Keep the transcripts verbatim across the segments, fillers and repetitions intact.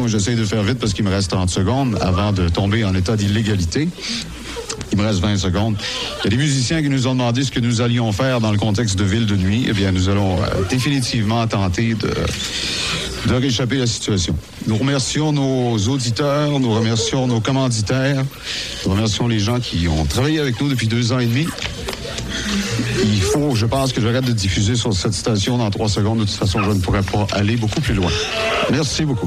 J'essaie de faire vite parce qu'il me reste trente secondes avant de tomber en état d'illégalité. Il me reste vingt secondes. Il y a des musiciens qui nous ont demandé ce que nous allions faire dans le contexte de Ville de nuit. Eh bien, nous allons euh, définitivement tenter de, de réchapper la situation. Nous remercions nos auditeurs, nous remercions nos commanditaires, nous remercions les gens qui ont travaillé avec nous depuis deux ans et demi. Il faut, je pense, que j'arrête de diffuser sur cette station dans trois secondes. De toute façon, je ne pourrais pas aller beaucoup plus loin. Merci beaucoup.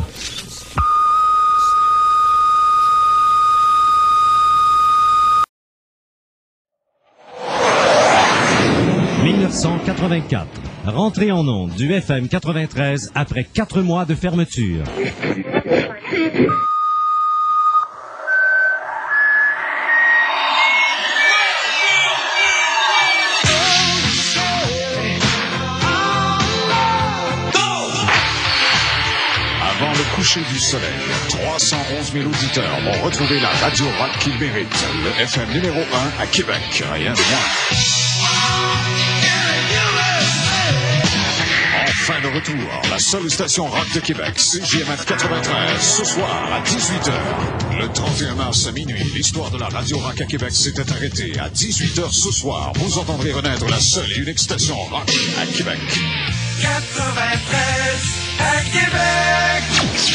dix-neuf cent quatre-vingt-quatre. Rentrée en ondes du F M quatre-vingt-treize après quatre mois de fermeture. Avant le coucher du soleil, trois cent onze mille auditeurs vont retrouver la radio rock qu'ils méritent. Le F M numéro un à Québec, rien de moins. Fin de retour, la seule station rock de Québec, C J M F quatre-vingt-treize, ce soir à dix-huit heures. Le trente et un mars à minuit, l'histoire de la radio rock à Québec s'était arrêtée. À dix-huit heures ce soir, vous entendrez renaître la seule et unique station rock à Québec. quatre-vingt-treize à Québec!